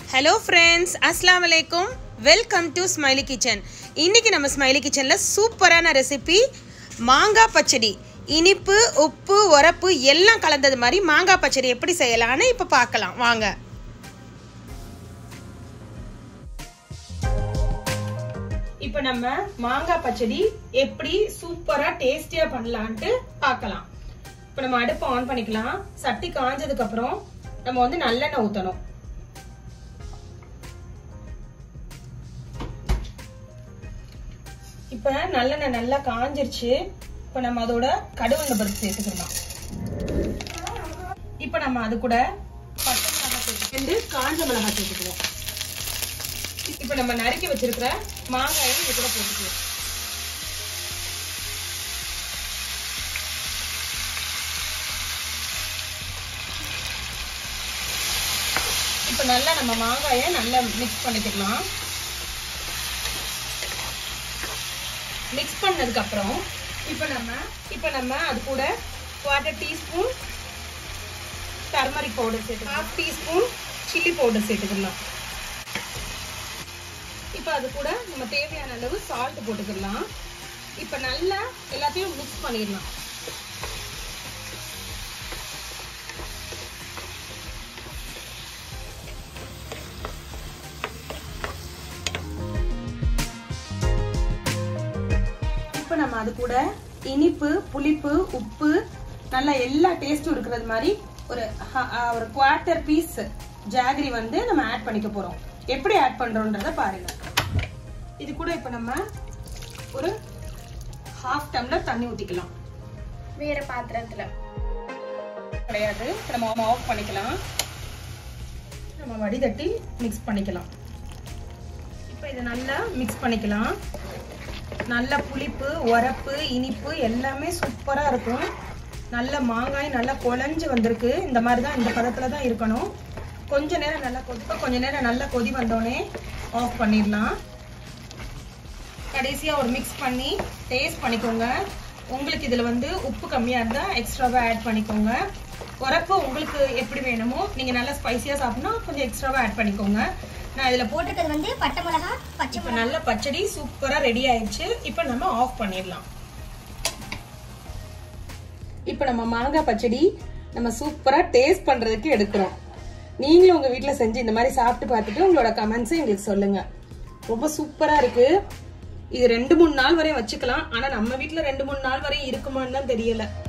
hello friends अस्सलाम वालेकुम welcome to smiley kitchen இன்னைக்கு நம்ம ஸ்மைலி கிச்சன்ல சூப்பரான ரெசிபி மாங்காய் பச்சடி இனிப்பு உப்பு உரப்பு எல்லாம் கலந்தது மாதிரி மாங்காய் பச்சடி எப்படி செய்யலாம்னு இப்ப பார்க்கலாம் வாங்க இப்போ நம்ம மாங்காய் பச்சடி எப்படி சூப்பரா டேஸ்டியா பண்ணலாம்னு பார்க்கலாம் இப்போ நம்ம அடுப்பு ஆன் பண்ணிக்கலாம் சட்டி காஞ்சதுக்கு அப்புறம் நம்ம வந்து நல்லெண்ணெய் ஊத்தணும் இப்ப நல்லெண்ணெய் நல்லா காஞ்சிருச்சு இப்ப நம்ம அதோட கடுகு பருப்பு சேர்த்துக்கலாம் இப்ப நம்ம அது கூட பச்சை மிளகாய் சேர்த்து காஞ்ச மிளகாய் சேர்த்துக்குவோம் இப்ப நம்ம நறுக்கி வச்சிருக்கிற மாங்காயை இது கூட போட்டுக்குவோம் இப்ப நல்லா நம்ம மாங்காயை நல்லா மிக்ஸ் பண்ணிக்கலாம் மிக்ஸ் பண்ணதுக்கு அப்புறம் இப்போ நம்ம அது கூட 1/4 டீஸ்பூன் டர்மரிக் பவுடர் சேர்த்துக்கலாம் 1/2 டீஸ்பூன் சில்லி பவுடர் சேர்த்துக்கலாம் இப்போ அது கூட நம்ம தேவையான அளவு சால்ட் போட்டுக்கலாம் இப்போ நல்லா எல்லாத்தையும் மிக்ஸ் பண்ணிடலாம் நம்ம அது கூட இனிப்பு புளிப்பு உப்பு நல்ல எல்லா டேஸ்டும் இருக்கிறது மாதிரி ஒரு 1/4 பீஸ் ஜாகரி வந்து நம்ம ஆட் பண்ணிக்க போறோம் எப்படி ஆட் பண்றோம்ன்றத பாருங்க இது கூட இப்ப நம்ம ஒரு 1/2 டம்ளர் தண்ணி ஊத்திக்கலாம் வேற பாத்திரத்துல கிடையாது நம்ம ஆஃப் பண்ணிக்கலாம் நம்ம வடிகட்டி மிக்ஸ் பண்ணிக்கலாம் இப்போ இத நல்லா மிக்ஸ் பண்ணிக்கலாம் நல்ல புளிப்பு உரப்பு இனிப்பு எல்லாமே சூப்பரா இருக்கும் நல்ல மாங்காய் நல்லா குழஞ்சு வந்திருக்கு இந்த மாதிரி தான் இந்த பதத்துல தான் இருக்கணும் கொஞ்ச நேரம் நல்லா கொதி வந்தோடனே ஆஃப் பண்ணிடலாம் கடைசியா ஒரு மிக்ஸ் பண்ணி டேஸ்ட் பண்ணிக்கோங்க உங்களுக்கு இதுல வந்து உப்பு கம்மியா இருந்தா எக்ஸ்ட்ராவா ஆட் பண்ணிக்கோங்க உரப்பு உங்களுக்கு எப்படி வேணுமோ நீங்க நல்லா ஸ்பைசியா சாப்பிடணும்னா கொஞ்சம் எக்ஸ்ட்ராவா ஆட் பண்ணிக்கோங்க நான் இதுல போட்டுக்கிறது வந்து பட்டை மிளகாய் பச்சை மிளகாய் நல்ல பச்சடி சூப்பரா ரெடி ஆயிடுச்சு இப்போ நம்ம ஆஃப் பண்ணிடலாம் இப்போ நம்ம மாங்காய் பச்சடி நம்ம சூப்பரா டேஸ்ட் பண்றதுக்கு எடுக்கிறோம் நீங்களும் உங்க வீட்ல செஞ்சு இந்த மாதிரி சாப்பிட்டு பார்த்துட்டு உங்களோட கமெண்ட்ஸ் எங்களுக்கு சொல்லுங்க ரொம்ப சூப்பரா இருக்கு இது 2-3 நாள் வரை வச்சுக்கலாம் ஆனா நம்ம வீட்ல 2-3 நாள் வரை இருக்குமான்னு தான் தெரியல